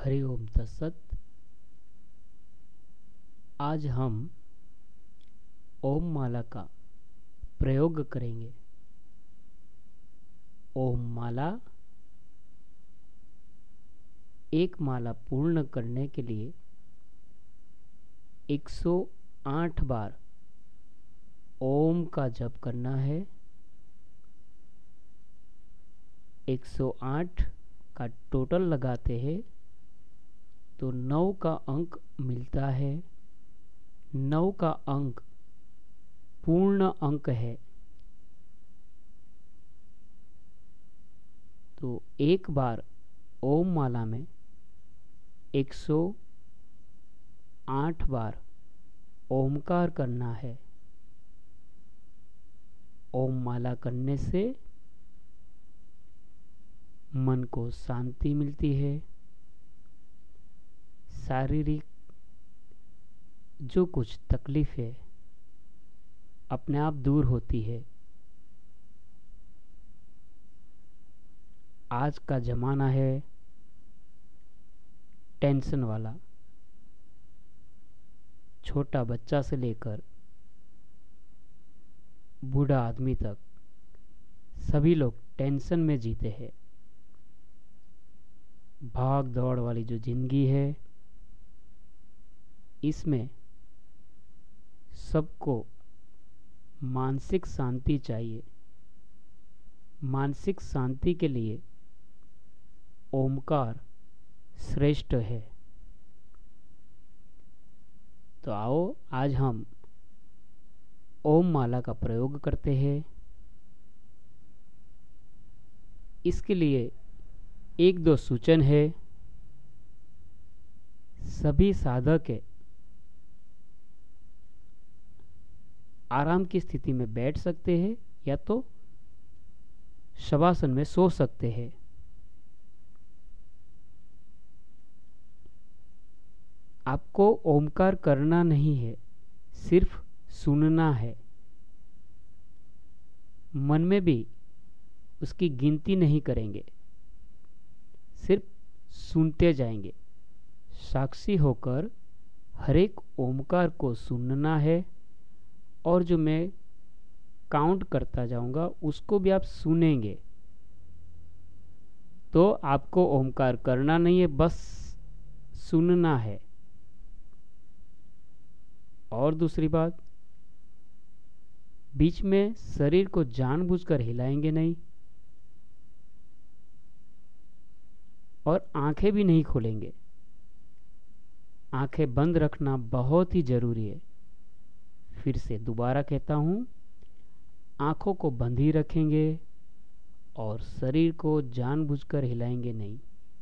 हरि ओम तत्सत। आज हम ओम माला का प्रयोग करेंगे। ओम माला एक माला पूर्ण करने के लिए 108 बार ओम का जप करना है। 108 का टोटल लगाते हैं तो 9 का अंक मिलता है। 9 का अंक पूर्ण अंक है। तो एक बार ओम माला में 108 बार ओमकार करना है। ओम माला करने से मन को शांति मिलती है। शारीरिक जो कुछ तकलीफ है अपने आप दूर होती है। आज का ज़माना है टेंशन वाला। छोटा बच्चा से लेकर बूढ़ा आदमी तक सभी लोग टेंशन में जीते हैं। भाग दौड़ वाली जो जिंदगी है इसमें सबको मानसिक शांति चाहिए। मानसिक शांति के लिए ओमकार श्रेष्ठ है। तो आओ आज हम ओम माला का प्रयोग करते हैं। इसके लिए एक दो सूचन है। सभी साधक आराम की स्थिति में बैठ सकते हैं या तो शवासन में सो सकते हैं। आपको ओमकार करना नहीं है, सिर्फ सुनना है। मन में भी उसकी गिनती नहीं करेंगे, सिर्फ सुनते जाएंगे। साक्षी होकर हर एक ओमकार को सुनना है और जो मैं काउंट करता जाऊंगा उसको भी आप सुनेंगे। तो आपको ओमकार करना नहीं है, बस सुनना है। और दूसरी बात, बीच में शरीर को जानबूझकर हिलाएंगे नहीं और आंखें भी नहीं खोलेंगे। आंखें बंद रखना बहुत ही जरूरी है। फिर से दोबारा कहता हूं, आंखों को बंद ही रखेंगे और शरीर को जानबूझकर हिलाएंगे नहीं।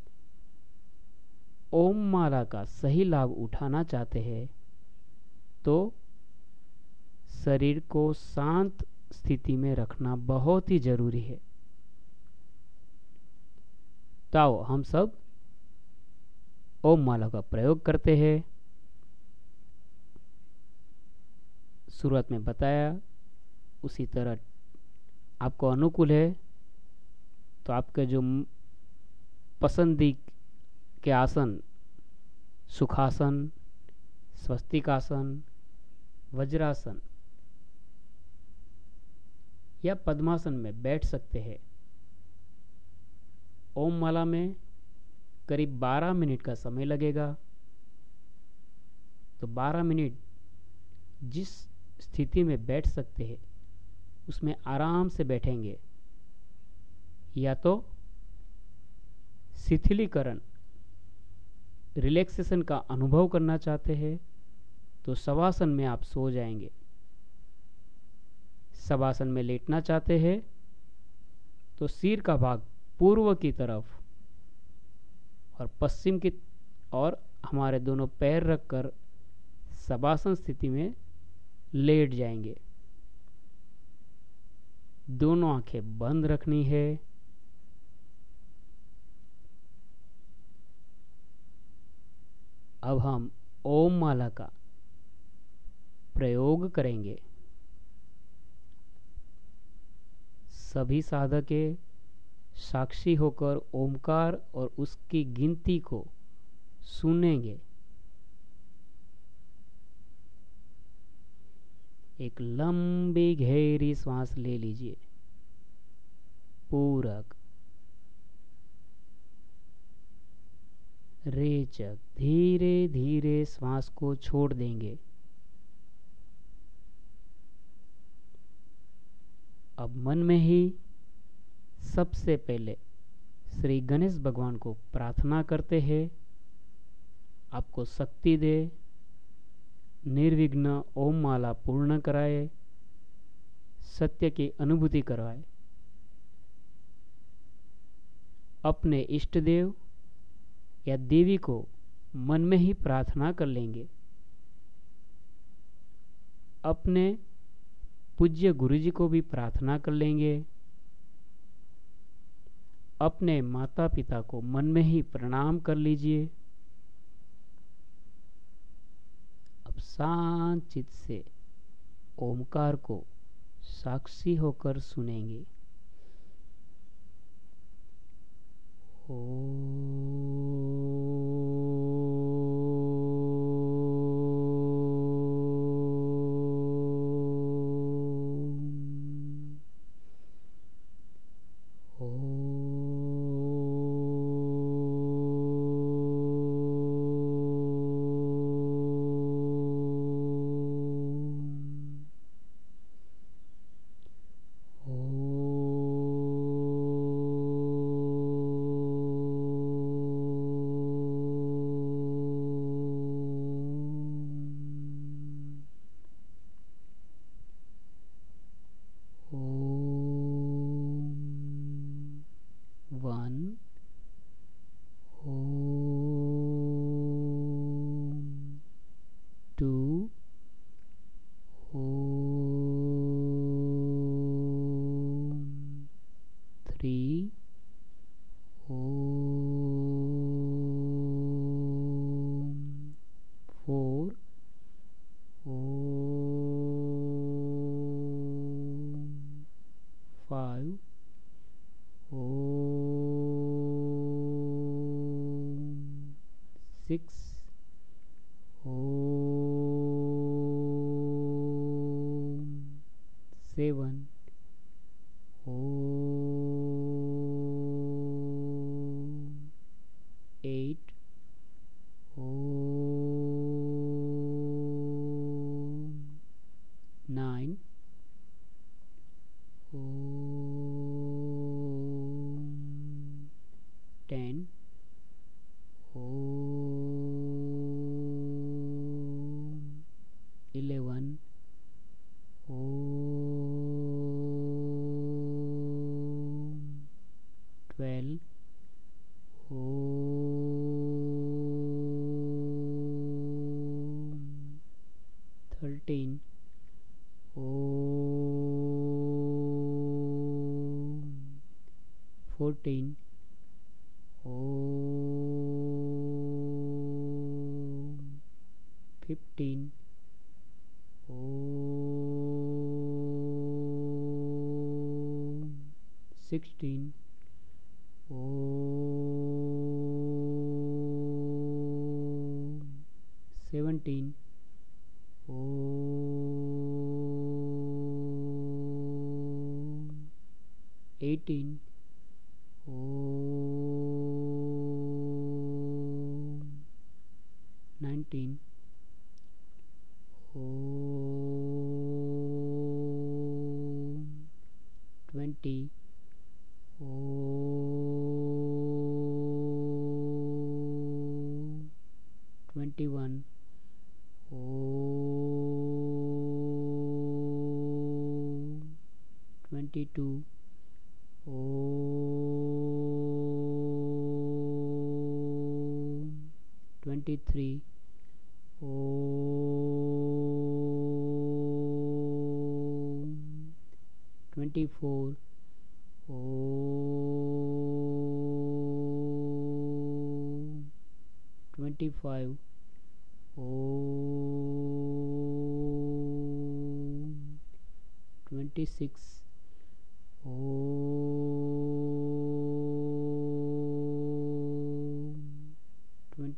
ओम माला का सही लाभ उठाना चाहते हैं तो शरीर को शांत स्थिति में रखना बहुत ही जरूरी है। तो आओ हम सब ओम माला का प्रयोग करते हैं। शुरुआत में बताया उसी तरह आपको अनुकूल है तो आपके जो पसंदी के आसन, सुखासन, स्वस्तिकासन, वज्रासन या पद्मासन में बैठ सकते हैं। ओम माला में करीब 12 मिनट का समय लगेगा। तो 12 मिनट जिस स्थिति में बैठ सकते हैं उसमें आराम से बैठेंगे। या तो शिथिलीकरण, रिलैक्सेशन का अनुभव करना चाहते हैं तो शवासन में आप सो जाएंगे। शवासन में लेटना चाहते हैं तो सिर का भाग पूर्व की तरफ और पश्चिम की और हमारे दोनों पैर रखकर शवासन स्थिति में लेट जाएंगे। दोनों आंखें बंद रखनी है। अब हम ओम माला का प्रयोग करेंगे। सभी साधक साक्षी होकर ओमकार और उसकी गिनती को सुनेंगे। एक लंबी गहरी सांस ले लीजिए। पूरक, रेचक, धीरे धीरे श्वास को छोड़ देंगे। अब मन में ही सबसे पहले श्री गणेश भगवान को प्रार्थना करते हैं, आपको शक्ति दे, निर्विघ्न ओम माला पूर्ण कराए, सत्य की अनुभूति करवाए। अपने इष्ट देव या देवी को मन में ही प्रार्थना कर लेंगे। अपने पूज्य गुरुजी को भी प्रार्थना कर लेंगे। अपने माता पिता को मन में ही प्रणाम कर लीजिए। अब शांत चित्त से ओमकार को साक्षी होकर सुनेंगे।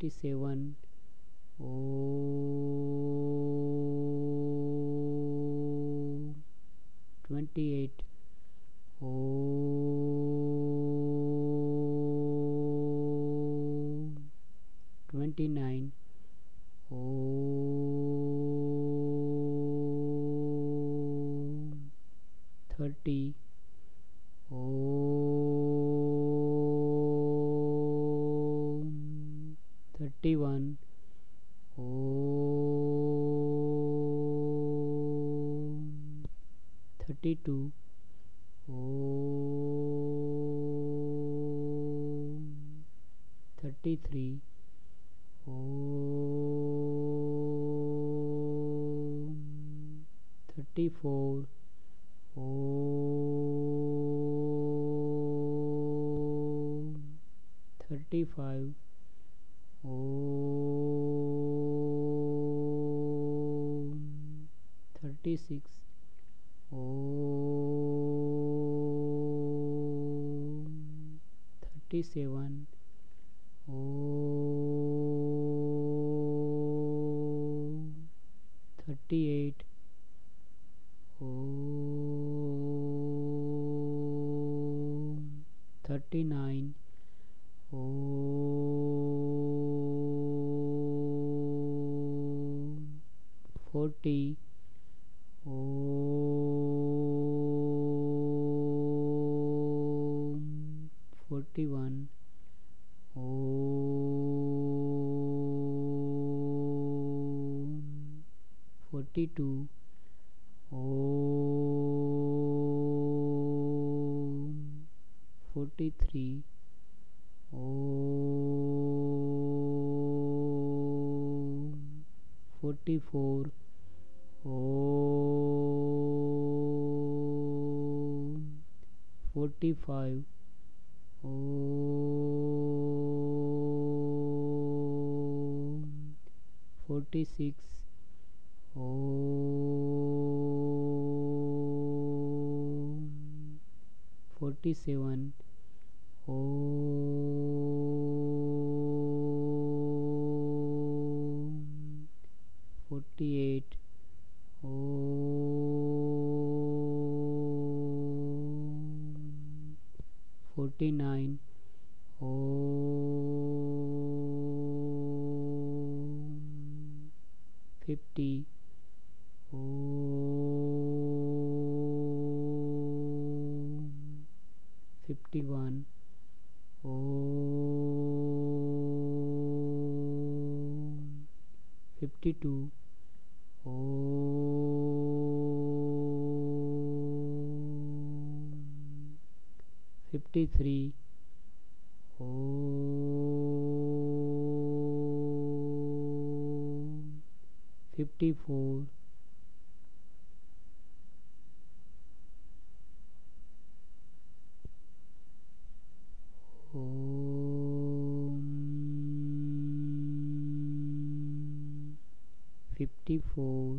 27 Om 28 Om 29 Om 30 Om 31 Om 32 Om 33 Om 34 Om 35 Om 36 Om 37 Om 38 Om 39 Om 40 Om 41 Om 42 Om 43 Om 44 Om 45 Om 46 Om 47 Om 48 Om 49 Om 50 Om 51 Om 52 Om 53 Om 54 Om 54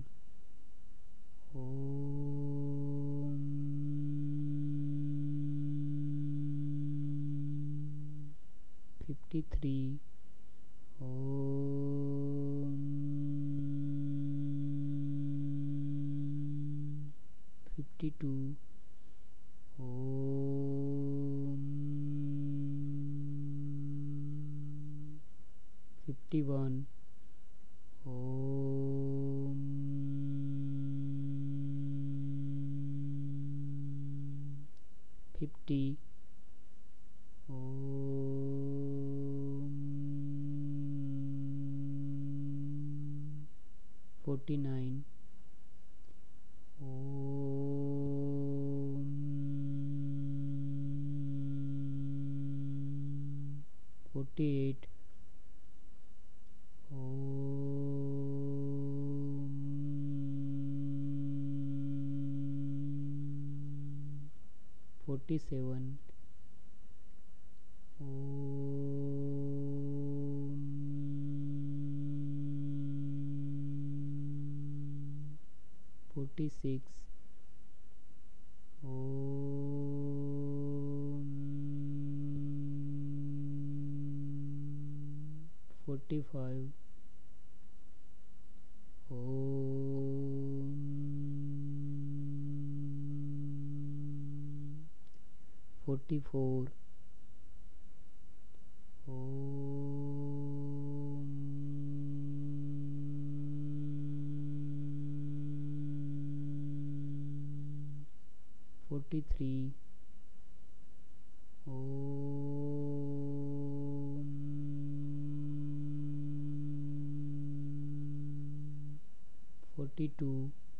Om 53 Om 52 Om 51 Om 50 Om 49 Om 48 Om 47 Om 46 Om 45 ओम 44 ओम 43 ओम 42